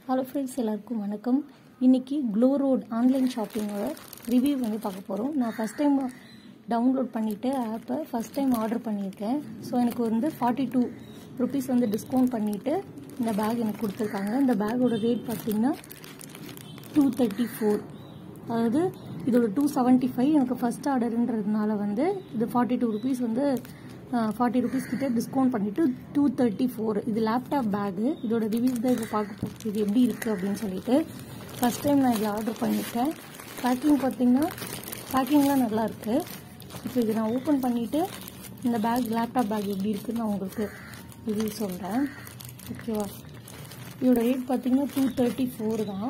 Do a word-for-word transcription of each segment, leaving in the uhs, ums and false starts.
Hello friends, எல்லாருக்கும் வணக்கம். இன்றைக்கி Glowroad ஆன்லைன் ஷாப்பிங்கோட ரிவ்யூ வந்து பார்க்க போகிறோம். நான் ஃபஸ்ட் டைம் டவுன்லோட் பண்ணிவிட்டு ஆப்பை ஃபஸ்ட் டைம் ஆர்டர் பண்ணியிருக்கேன். ஸோ எனக்கு வந்து ஃபார்ட்டி டூ ருபீஸ் வந்து டிஸ்கவுண்ட் பண்ணிவிட்டு இந்த பேக் எனக்கு கொடுத்துருக்காங்க. இந்த பேக்கோட ரேட் பார்த்திங்கன்னா டூ தேர்ட்டி ஃபோர் அதாவது இதோட டூ செவன்ட்டி ஃபைவ் எனக்கு ஃபஸ்ட் ஆர்டருன்றதுனால வந்து இது ஃபார்ட்டி டூ ருபீஸ் வந்து ஃபார்ட்டி ருபீஸ் கிட்டே டிஸ்கவுண்ட் பண்ணிவிட்டு டூ தேர்ட்டி ஃபோர் இது லேப்டாப் பேகு. இதோட ரிவ்யூ தான் இப்போ பார்க்க போகிறது, இது எப்படி இருக்குது அப்படின்னு சொல்லிட்டு. ஃபஸ்ட் டைம் நான் இதில் ஆர்டர் பண்ணியிருக்கேன். பேக்கிங் பார்த்திங்கன்னா பேக்கிங்லாம் நல்லா இருக்குது. இப்போ இது நான் ஓப்பன் பண்ணிவிட்டு இந்த பேக் லேப்டாப் பேக் எப்படி இருக்குதுன்னு நான் உங்களுக்கு ரிவ்யூ சொல்கிறேன். ஓகேவா? இதோட ரேட் பார்த்திங்கன்னா டூ தேர்ட்டி ஃபோர் தான்.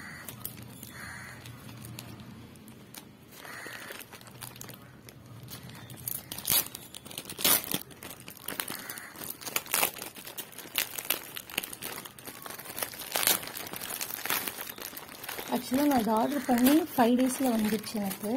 ஆக்சுவலாக நான் இதை ஆர்டர் பண்ணி ஃபைவ் டேஸில் வந்துடுச்சு எனக்கு.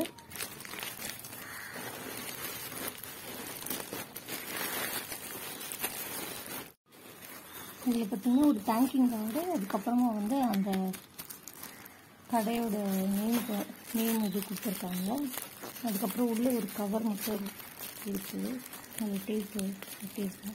இதில் பார்த்திங்கன்னா ஒரு தேங்கிங் கார்டு, அதுக்கப்புறமா வந்து அந்த கடையோட நேம் நேம் இது கொடுத்துருக்காங்க. அதுக்கப்புறம் உள்ளே ஒரு கவர் மட்டும் இருக்குது, அந்த டேப்பு டேப்பு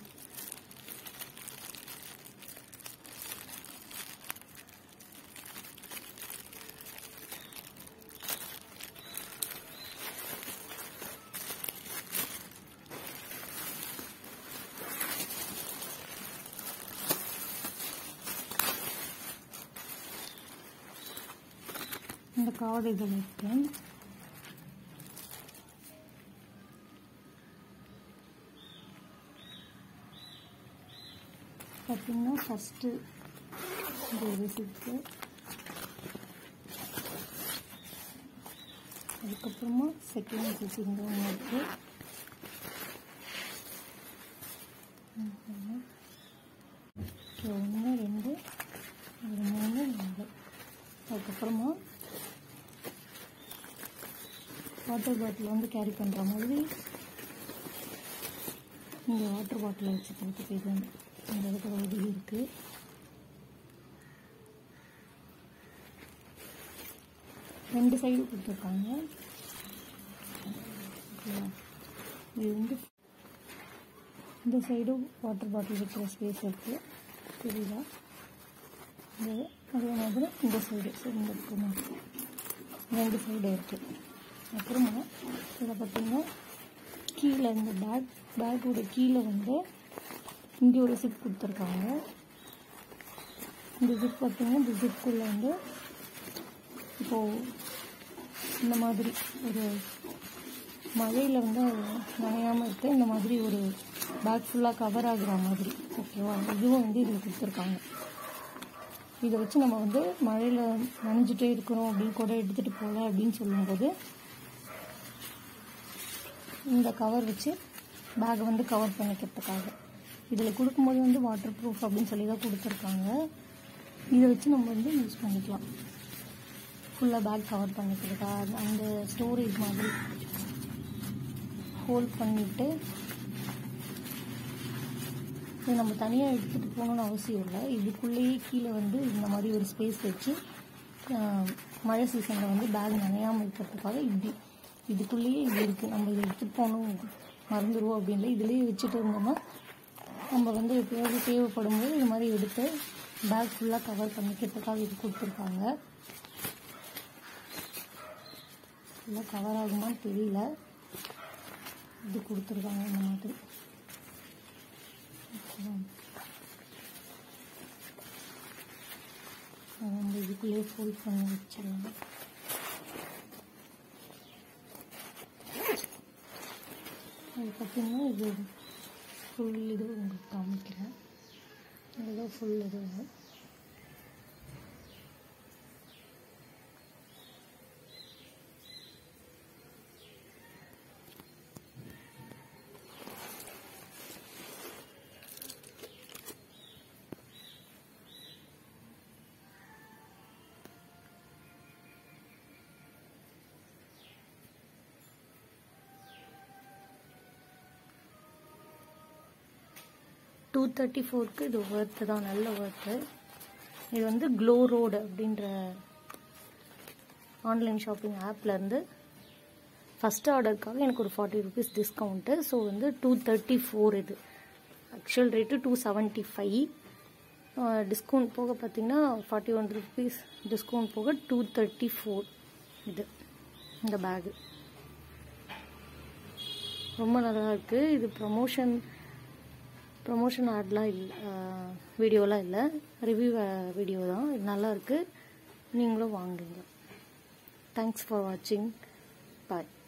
இந்த கார்டு இதில் இருக்கு. பார்த்தீங்கன்னா ஃபஸ்ட்டு இந்த ரெசிப்ட்டு, அதுக்கப்புறமா செகண்ட் ரெசிப்ட் இந்த ஒன்று இருக்குது. ஒன்று ரெண்டு ஒரு மூணு நாலு. அதுக்கப்புறமா வாட்டர் பாட்டில் வந்து கேரி பண்ணுற மாதிரி இந்த வாட்டர் பாட்டிலை வச்சுக்கிறதுக்கு இது இந்த இடத்துல உதவி இருக்குது. ரெண்டு சைடு கொடுத்துருக்காங்க. இது வந்து இந்த சைடும் வாட்டர் பாட்டில் வைக்கிற ஸ்பேஸ் இருக்குது, தெரியுதா? இது அதே மாதிரி இந்த சைடு சரி இருக்குமா, ரெண்டு சைடு இருக்குது. அப்புறமா இதில் பார்த்திங்கன்னா கீழே இந்த பேக் பேக்கோட கீழே வந்து இங்கே ஒரு ஜிப் கொடுத்துருக்காங்க. இந்த ஜிப் பார்த்திங்கன்னா இந்த ஜிப்புக்குள்ளே வந்து இப்போது இந்த மாதிரி ஒரு மழையில் வந்து நனையாமல் இருக்க இந்த மாதிரி ஒரு பேக் ஃபுல்லாக கவர் ஆகுற மாதிரி, ஓகேவா? இதுவும் வந்து இதில் கொடுத்துருக்காங்க. இதை வச்சு நம்ம வந்து மழையில் நனைஞ்சிட்டே இருக்கிறோம் அப்படின்னு கூட எடுத்துகிட்டு போகல அப்படின்னு சொல்லும்போது இந்த கவர் வச்சு பேக்கை வந்து கவர் பண்ணிக்கிறதுக்காக இதில் கொடுக்கும்போது வந்து வாட்டர் ப்ரூஃப் அப்படின்னு சொல்லி தான் கொடுத்துருக்காங்க. இதை வச்சு நம்ம வந்து யூஸ் பண்ணிக்கலாம், ஃபுல்லாக பேக் கவர் பண்ணிக்கிறதுக்காக. அந்த ஸ்டோரேஜ் மாதிரி ஹோல்ட் பண்ணிவிட்டு இது நம்ம தனியாக எடுத்துகிட்டு போகணுன்னு அவசியம் இல்லை. இதுக்குள்ளேயே கீழே வந்து இந்த மாதிரி ஒரு ஸ்பேஸ் வச்சு மழை சீசனில் வந்து பேக் நனையாமல் இருக்கிறதுக்காக இப்படி இதுக்குள்ளேயே இது இருக்குது. நம்ம இதை எடுத்துகிட்டு போகணும் மறந்துடுவோம் அப்படின்ல இதுலேயே வச்சுட்டு இருந்தோம்னா நம்ம வந்து எப்போயாவது தேவைப்படும் போது இது மாதிரி எடுத்து பேக் ஃபுல்லாக கவர் பண்ணிக்கிறதுக்காக இது கொடுத்துருக்காங்க. ஃபுல்லாக கவர் ஆகுமான்னு தெரியல, இது கொடுத்துருக்காங்க இந்த மாதிரி. அதை வந்து இதுக்குள்ளேயே ஃபோல்ட் பண்ணி வச்சிடலாம். அது பார்த்திங்கன்னா இது ஃபுல் இது உங்களுக்கு காமிக்கிறேன். இதுதான் ஃபுல் இது. டூ தேர்ட்டி ஃபோருக்கு இது ஒர்த்து தான், நல்ல ஒர்த்து. இது வந்து Glowroad அப்படின்ற ஆன்லைன் ஷாப்பிங் ஆப்லேருந்து ஃபஸ்ட் ஆர்டருக்காக எனக்கு ஒரு ஃபார்ட்டி ருபீஸ் டிஸ்கவுண்ட்டு. ஸோ வந்து டூ தேர்ட்டி ஃபோர் இது actual rate two seventy five discount போக பார்த்தீங்கன்னா ஃபார்ட்டி ஒன் ருபீஸ் டிஸ்கவுண்ட் போக டூ தேர்ட்டி ஃபோர் இது இந்த பேகு ரொம்ப நல்லா இருக்குது. இது ப்ரமோஷன் ப்ரமோஷன் ஆட்லாம் இல்லை, வீடியோலாம் இல்லை, ரிவ்யூ வீடியோ தான். இது நல்லா இருக்குது, நீங்களும் வாங்குங்க. தேங்க்ஸ் ஃபார் வாட்சிங். பாய்.